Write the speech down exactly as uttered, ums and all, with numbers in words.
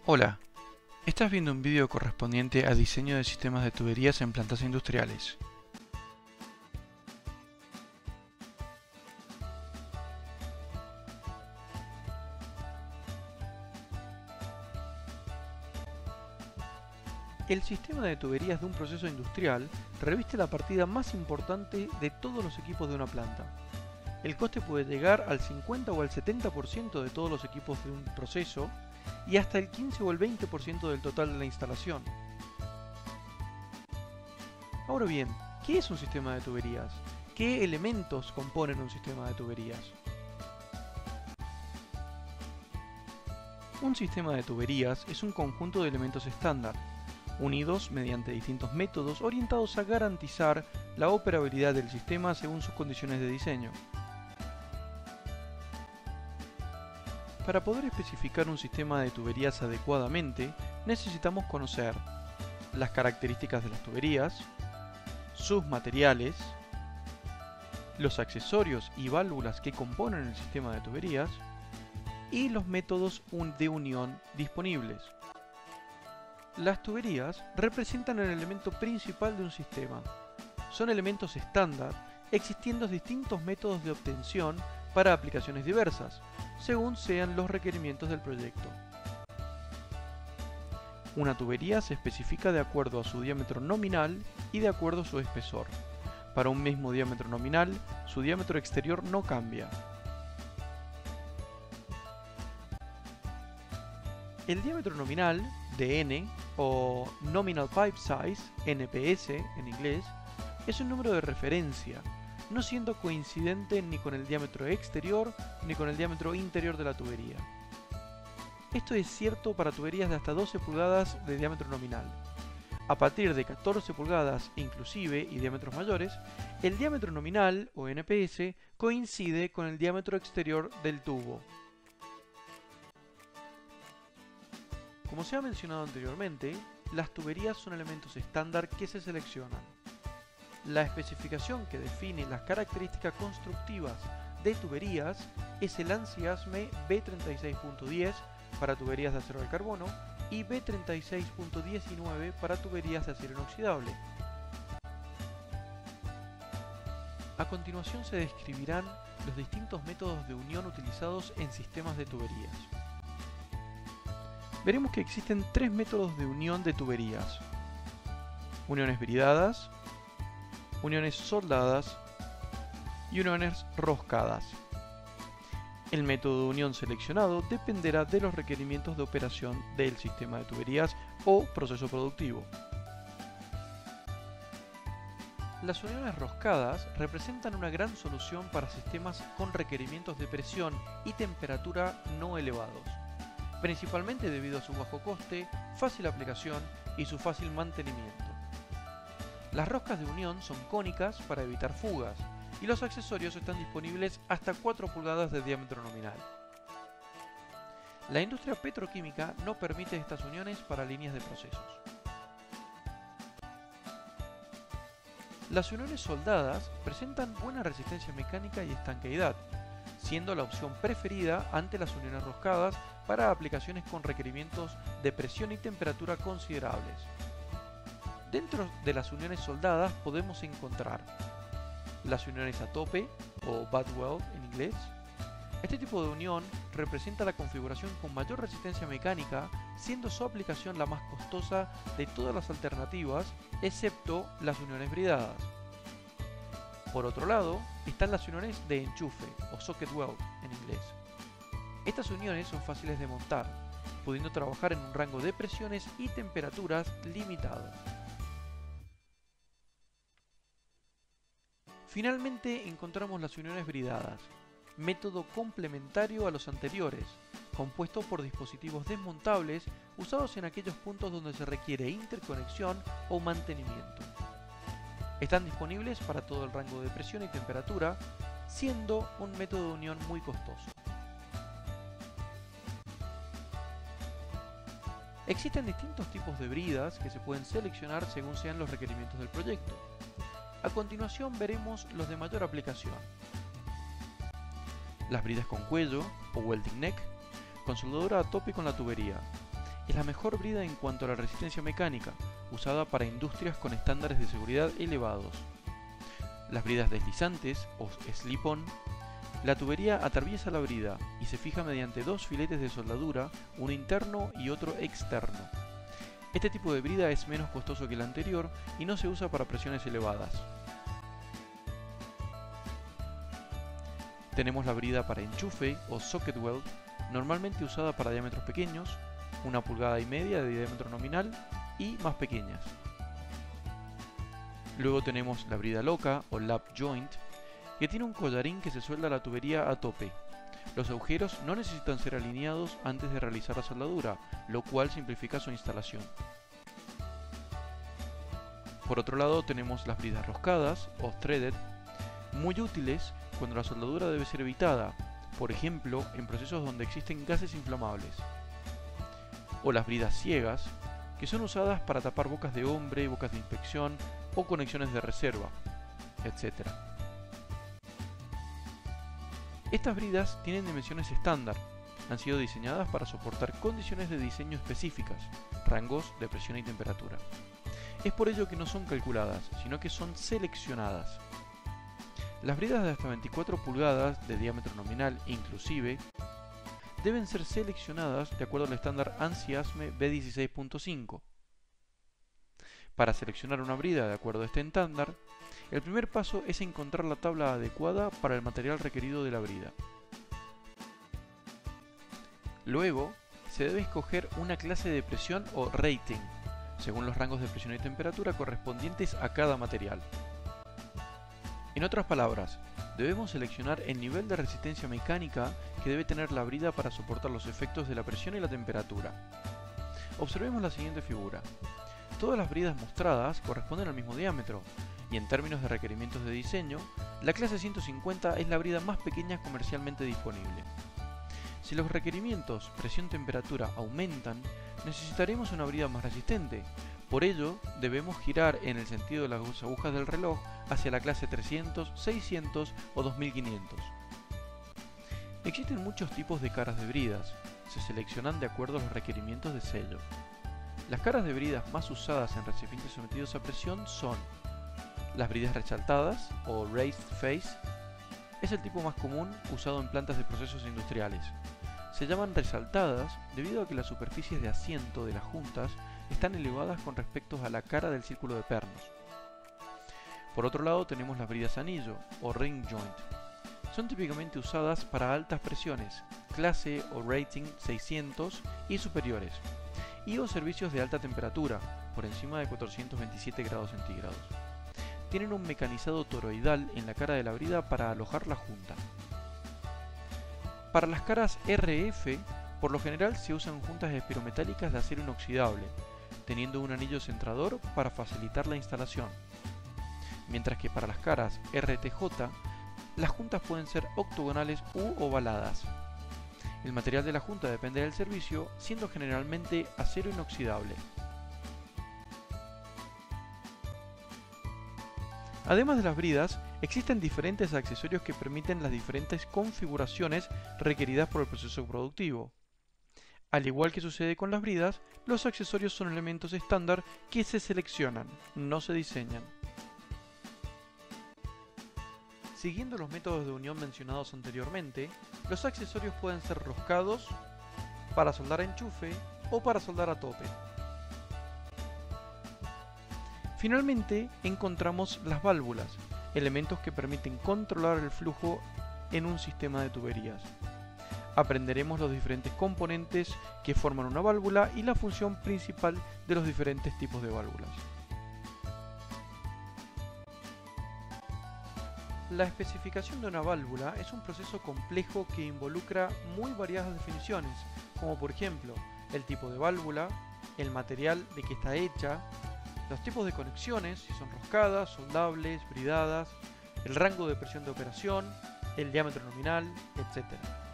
Hola, estás viendo un vídeo correspondiente a diseño de sistemas de tuberías en plantas industriales. El sistema de tuberías de un proceso industrial reviste la partida más importante de todos los equipos de una planta. El coste puede llegar al cincuenta o al setenta por ciento de todos los equipos de un proceso y hasta el quince o el veinte por ciento del total de la instalación. Ahora bien, ¿qué es un sistema de tuberías? ¿Qué elementos componen un sistema de tuberías? Un sistema de tuberías es un conjunto de elementos estándar, unidos mediante distintos métodos orientados a garantizar la operabilidad del sistema según sus condiciones de diseño. Para poder especificar un sistema de tuberías adecuadamente, necesitamos conocer las características de las tuberías, sus materiales, los accesorios y válvulas que componen el sistema de tuberías y los métodos de unión disponibles. Las tuberías representan el elemento principal de un sistema. Son elementos estándar, existiendo distintos métodos de obtención para aplicaciones diversas, según sean los requerimientos del proyecto. Una tubería se especifica de acuerdo a su diámetro nominal y de acuerdo a su espesor. Para un mismo diámetro nominal, su diámetro exterior no cambia. El diámetro nominal, D N, o Nominal Pipe Size, N P S en inglés, es un número de referencia, no siendo coincidente ni con el diámetro exterior ni con el diámetro interior de la tubería. Esto es cierto para tuberías de hasta doce pulgadas de diámetro nominal. A partir de catorce pulgadas inclusive y diámetros mayores, el diámetro nominal, o N P S, coincide con el diámetro exterior del tubo. Como se ha mencionado anteriormente, las tuberías son elementos estándar que se seleccionan. La especificación que define las características constructivas de tuberías es el ANSI ASME B treinta y seis punto diez para tuberías de acero al carbono y B treinta y seis punto diecinueve para tuberías de acero inoxidable. A continuación se describirán los distintos métodos de unión utilizados en sistemas de tuberías. Veremos que existen tres métodos de unión de tuberías: uniones bridadas, uniones soldadas y uniones roscadas. El método de unión seleccionado dependerá de los requerimientos de operación del sistema de tuberías o proceso productivo. Las uniones roscadas representan una gran solución para sistemas con requerimientos de presión y temperatura no elevados, principalmente debido a su bajo coste, fácil aplicación y su fácil mantenimiento. Las roscas de unión son cónicas para evitar fugas y los accesorios están disponibles hasta cuatro pulgadas de diámetro nominal. La industria petroquímica no permite estas uniones para líneas de procesos. Las uniones soldadas presentan buena resistencia mecánica y estanqueidad, siendo la opción preferida ante las uniones roscadas para aplicaciones con requerimientos de presión y temperatura considerables. Dentro de las uniones soldadas podemos encontrar las uniones a tope, o butt weld en inglés. Este tipo de unión representa la configuración con mayor resistencia mecánica, siendo su aplicación la más costosa de todas las alternativas, excepto las uniones bridadas. Por otro lado, están las uniones de enchufe, o socket weld en inglés. Estas uniones son fáciles de montar, pudiendo trabajar en un rango de presiones y temperaturas limitado. Finalmente encontramos las uniones bridadas, método complementario a los anteriores, compuesto por dispositivos desmontables usados en aquellos puntos donde se requiere interconexión o mantenimiento. Están disponibles para todo el rango de presión y temperatura, siendo un método de unión muy costoso. Existen distintos tipos de bridas que se pueden seleccionar según sean los requerimientos del proyecto. A continuación veremos los de mayor aplicación. Las bridas con cuello o welding neck, con soldadura a tope con la tubería, es la mejor brida en cuanto a la resistencia mecánica, usada para industrias con estándares de seguridad elevados. Las bridas deslizantes, o slip-on, la tubería atraviesa la brida y se fija mediante dos filetes de soldadura, uno interno y otro externo. Este tipo de brida es menos costoso que el anterior y no se usa para presiones elevadas. Tenemos la brida para enchufe o socket weld, normalmente usada para diámetros pequeños, una pulgada y media de diámetro nominal y más pequeñas. Luego tenemos la brida loca o lap joint, que tiene un collarín que se suelda a la tubería a tope. Los agujeros no necesitan ser alineados antes de realizar la soldadura, lo cual simplifica su instalación. Por otro lado tenemos las bridas roscadas o threaded, muy útiles cuando la soldadura debe ser evitada, por ejemplo en procesos donde existen gases inflamables. O las bridas ciegas, que son usadas para tapar bocas de hombre, bocas de inspección o conexiones de reserva, etcétera. Estas bridas tienen dimensiones estándar, han sido diseñadas para soportar condiciones de diseño específicas, rangos de presión y temperatura. Es por ello que no son calculadas, sino que son seleccionadas. Las bridas de hasta veinticuatro pulgadas de diámetro nominal inclusive deben ser seleccionadas de acuerdo al estándar ANSI ASME B dieciséis punto cinco. Para seleccionar una brida de acuerdo a este estándar, el primer paso es encontrar la tabla adecuada para el material requerido de la brida. Luego, se debe escoger una clase de presión o rating, según los rangos de presión y temperatura correspondientes a cada material. En otras palabras, debemos seleccionar el nivel de resistencia mecánica que debe tener la brida para soportar los efectos de la presión y la temperatura. Observemos la siguiente figura. Todas las bridas mostradas corresponden al mismo diámetro, y en términos de requerimientos de diseño, la clase ciento cincuenta es la brida más pequeña comercialmente disponible. Si los requerimientos presión-temperatura aumentan, necesitaremos una brida más resistente. Por ello, debemos girar en el sentido de las agujas del reloj hacia la clase trescientos, seiscientos o dos mil quinientos. Existen muchos tipos de caras de bridas, se seleccionan de acuerdo a los requerimientos de sello. Las caras de bridas más usadas en recipientes sometidos a presión son las bridas resaltadas o raised face. Es el tipo más común usado en plantas de procesos industriales. Se llaman resaltadas debido a que las superficies de asiento de las juntas están elevadas con respecto a la cara del círculo de pernos. Por otro lado tenemos las bridas anillo o ring joint. Son típicamente usadas para altas presiones, clase o rating seiscientos y superiores, y o servicios de alta temperatura, por encima de cuatrocientos veintisiete grados centígrados. Tienen un mecanizado toroidal en la cara de la brida para alojar la junta. Para las caras R F, por lo general se usan juntas espirometálicas de acero inoxidable, teniendo un anillo centrador para facilitar la instalación. Mientras que para las caras R T J, las juntas pueden ser octogonales u ovaladas. El material de la junta depende del servicio, siendo generalmente acero inoxidable. Además de las bridas, existen diferentes accesorios que permiten las diferentes configuraciones requeridas por el proceso productivo. Al igual que sucede con las bridas, los accesorios son elementos estándar que se seleccionan, no se diseñan. Siguiendo los métodos de unión mencionados anteriormente, los accesorios pueden ser roscados, para soldar a enchufe o para soldar a tope. Finalmente, encontramos las válvulas, elementos que permiten controlar el flujo en un sistema de tuberías. Aprenderemos los diferentes componentes que forman una válvula y la función principal de los diferentes tipos de válvulas. La especificación de una válvula es un proceso complejo que involucra muy variadas definiciones, como por ejemplo el tipo de válvula, el material de que está hecha, los tipos de conexiones, si son roscadas, soldables, bridadas, el rango de presión de operación, el diámetro nominal, etcétera.